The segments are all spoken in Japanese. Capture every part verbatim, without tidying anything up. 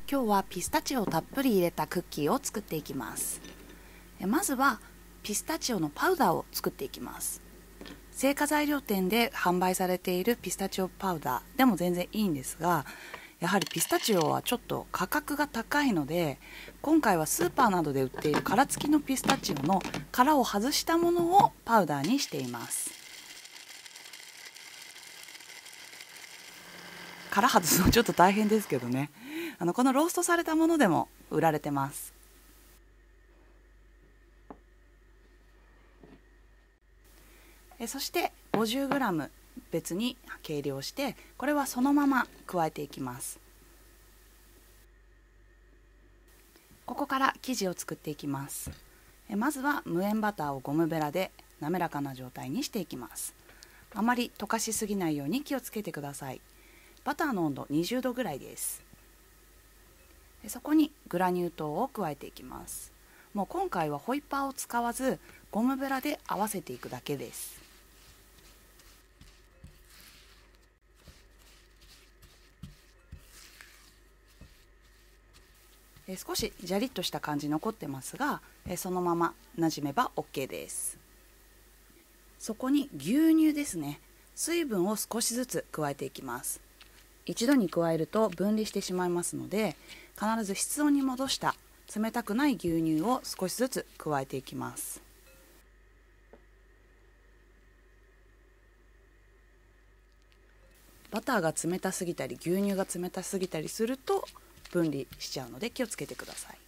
今日はピスタチオをたっぷり入れたクッキーを作っていきます。まずはピスタチオのパウダーを作っていきます。製菓材料店で販売されているピスタチオパウダーでも全然いいんですが、やはりピスタチオはちょっと価格が高いので、今回はスーパーなどで売っている殻付きのピスタチオの殻を外したものをパウダーにしています。殻外すのちょっと大変ですけどね、あのこのローストされたものでも売られてます。えそして ごじゅうグラム 別に計量して、これはそのまま加えていきます。ここから生地を作っていきます。えまずは無塩バターをゴムベラで滑らかな状態にしていきます。あまり溶かしすぎないように気をつけてください。バターの温度にじゅうどぐらいです。そこにグラニュー糖を加えていきます。もう今回はホイッパーを使わずゴムベラで合わせていくだけです。え少しジャリッとした感じ残ってますが、えそのままなじめば オーケー です。そこに牛乳ですね。水分を少しずつ加えていきます。一度に加えると分離してしまいますので、必ず室温に戻した冷たくない牛乳を少しずつ加えていきます。バターが冷たすぎたり牛乳が冷たすぎたりすると分離しちゃうので気をつけてください。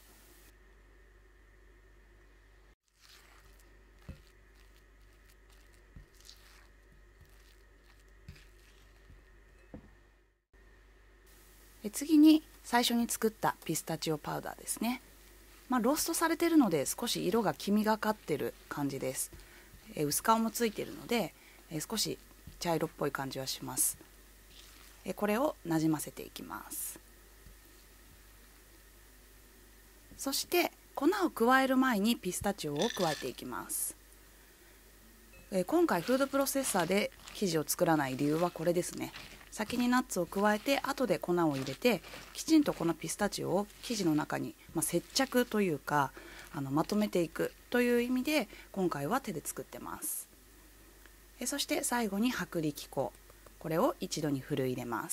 次に最初に作ったピスタチオパウダーですね。まあ、ローストされているので少し色が黄みがかってる感じです。え薄皮もついているのでえ少し茶色っぽい感じはします。えこれをなじませていきます。そして粉を加える前にピスタチオを加えていきます。え今回フードプロセッサーで生地を作らない理由はこれですね。先にナッツを加えて後で粉を入れて、きちんとこのピスタチオを生地の中に、まあ、接着というかあのまとめていくという意味で今回は手で作ってます。えそして最後に薄力粉、これを一度にふるい入れます。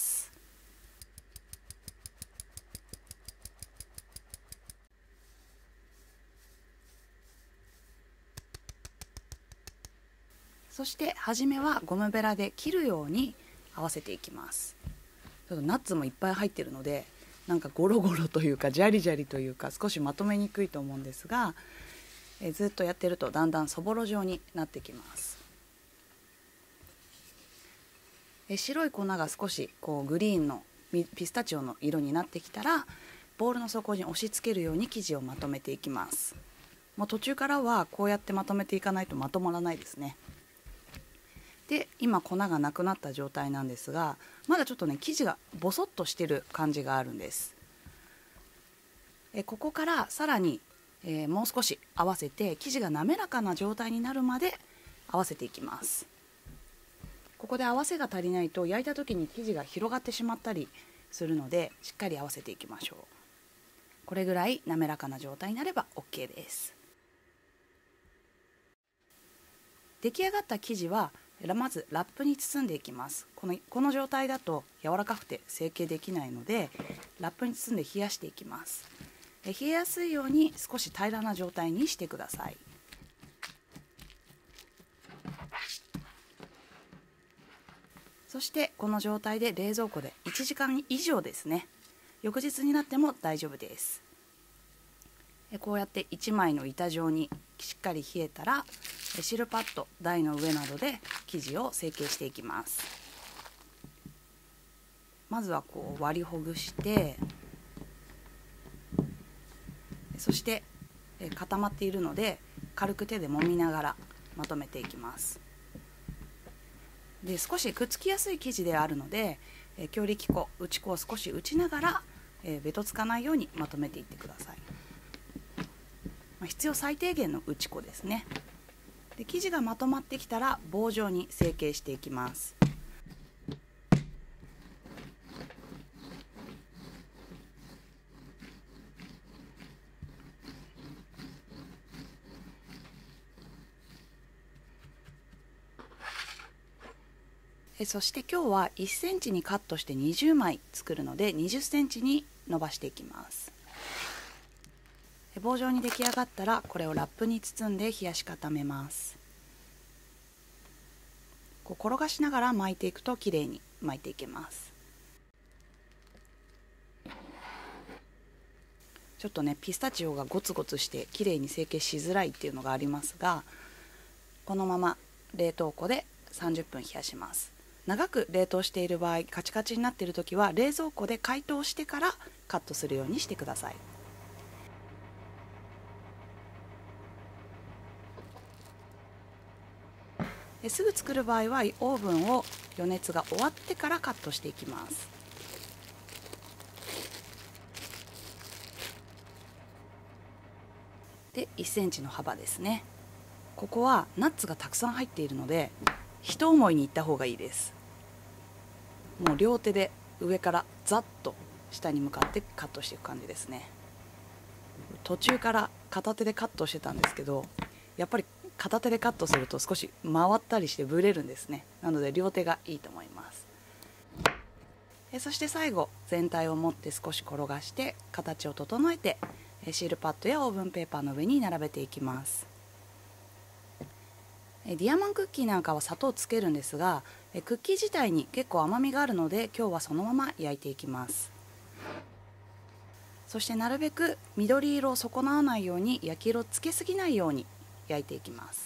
そして初めはゴムベラで切るように合わせていきます。ちょっとナッツもいっぱい入ってるので、なんかゴロゴロというかジャリジャリというか少しまとめにくいと思うんですが、えずっとやってるとだんだんそぼろ状になってきます。え白い粉が少しこうグリーンのピスタチオの色になってきたら、ボウルの底に押し付けるように生地をまとめていきます。もう途中からはこうやってまとめていかないとまとまらないですね。で今粉がなくなった状態なんですが、まだちょっとね生地がボソッとしてる感じがあるんです。えここからさらに、えー、もう少し合わせて生地が滑らかな状態になるまで合わせていきます。ここで合わせが足りないと焼いた時に生地が広がってしまったりするので、しっかり合わせていきましょう。これぐらい滑らかな状態になれば オーケー です。出来上がった生地はまずラップに包んでいきます。この、この状態だと柔らかくて成形できないので、ラップに包んで冷やしていきます。え冷えやすいように少し平らな状態にしてください。そしてこの状態で冷蔵庫でいちじかん以上ですね、翌日になっても大丈夫です。こうやっていちまいの板状にしっかり冷えたら、シルパッド台の上などで生地を成形していきます。まずはこう割りほぐして、そして固まっているので軽く手で揉みながらまとめていきます。で少しくっつきやすい生地であるので、強力粉、打ち粉を少し打ちながら、えべとつかないようにまとめていってください。まあ、必要最低限の打ち粉ですね。で生地がまとまってきたら棒状に成形していきます。 えそして今日はいっセンチにカットしてにじゅうまい作るのでにじゅっセンチに伸ばしていきます。棒状に出来上がったらこれをラップに包んで冷やし固めます。こう転がしながら巻いていくときれいに巻いていけます。ちょっとねピスタチオがゴツゴツしてきれいに成形しづらいっていうのがありますが、このまま冷凍庫でさんじゅっぷん冷やします。長く冷凍している場合、カチカチになっている時は冷蔵庫で解凍してからカットするようにしてください。すぐ作る場合はオーブンを予熱が終わってからカットしていきます。でいっセンチの幅ですね。ここはナッツがたくさん入っているので一思いにいった方がいいです。もう両手で上からザッと下に向かってカットしていく感じですね。途中から片手でカットしてたんですけど、やっぱり片手でカットすると少し回ったりしてブレるんですね。なので両手がいいと思います。えそして最後全体を持って少し転がして形を整えてシールパッドやオーブンペーパーの上に並べていきます。ディアマンクッキーなんかは砂糖をつけるんですが、クッキー自体に結構甘みがあるので今日はそのまま焼いていきます。そしてなるべく緑色を損なわないように焼き色をつけすぎないように焼いていきます。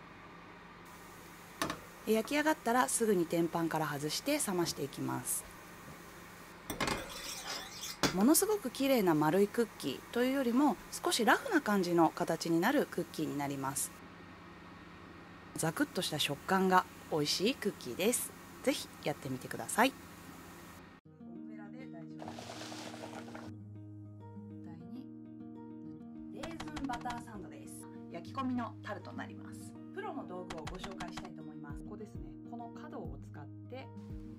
焼き上がったらすぐに天板から外して冷ましていきます。ものすごく綺麗な丸いクッキーというよりも少しラフな感じの形になるクッキーになります。ザクッとした食感が美味しいクッキーです。ぜひやってみてください。ゴムベラで大丈夫です。第にレーズンバターサンドです。焼き込みのタルトになります。プロの道具をご紹介したいと思います。ここですね。この角を使って